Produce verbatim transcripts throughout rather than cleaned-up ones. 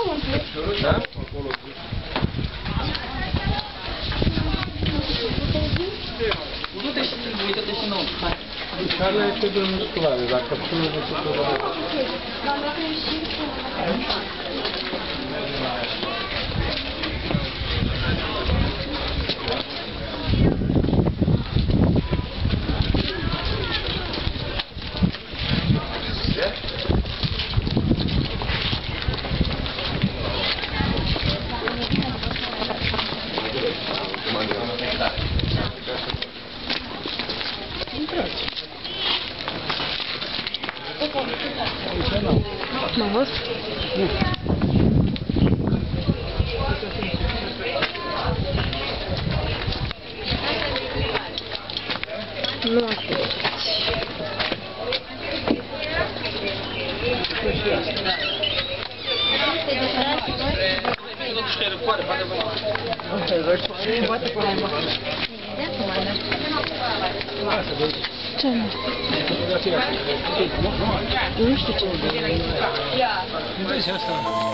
Da? Du-te și uită-te și nou. Hai. Care e fibră musculară, dacă tu nu se poate. Mă văd? Nu. Nu aș fi. Ce nu? Nu știu ce e. Vezi asta?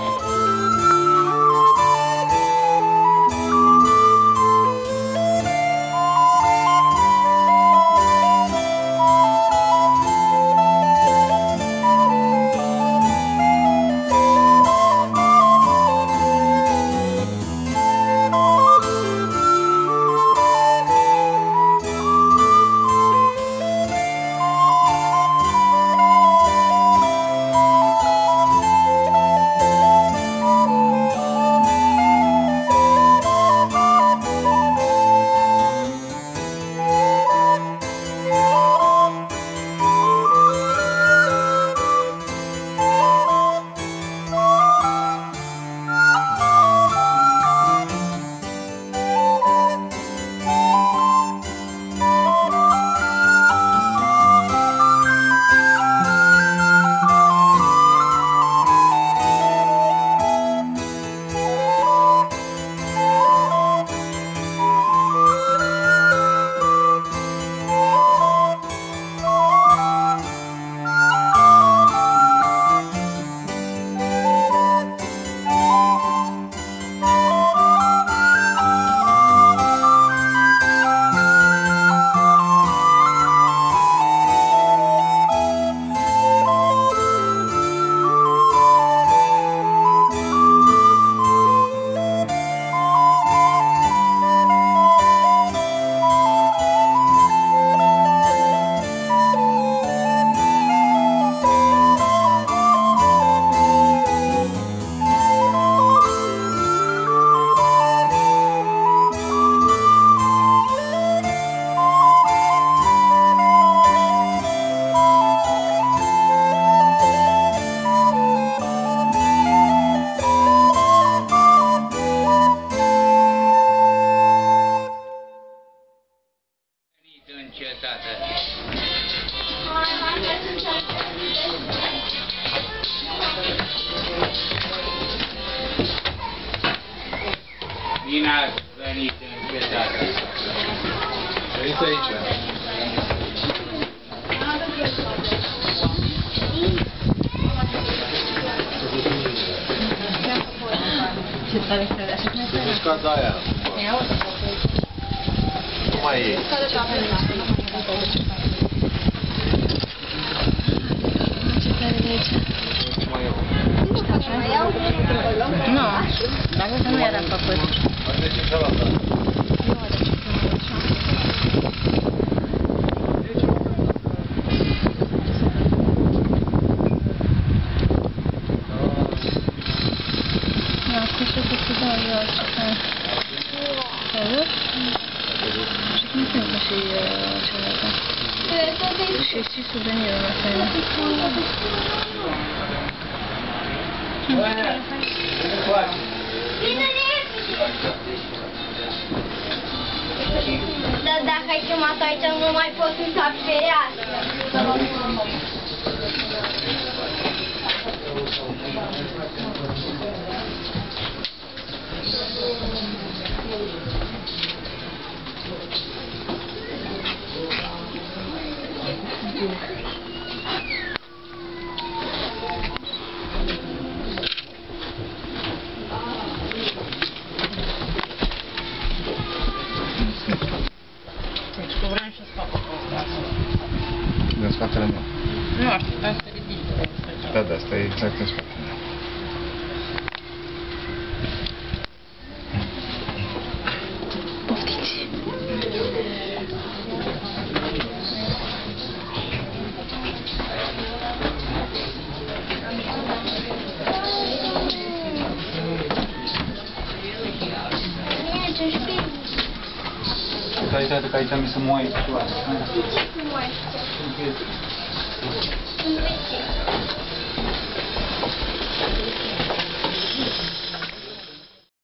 Bine ați venit în cetatea asta. Veniți aici. Ce tare este așa cum este? Muscada aia. Nu mai e. Ce tare e aici? Nu mai e. Nu, dacă să nu era făcut. Asta e ce cealaltă. Nu are ce Слушай, это сюда, я читаю. Вот. Și cum se numește și cealaltă? Și și suvenirul la faină. Dar dacă ai chemat aici, nu mai poți uita fereastră. aici, că aici mi se moaie picioare. Ce nu mai știu? Sunt veche.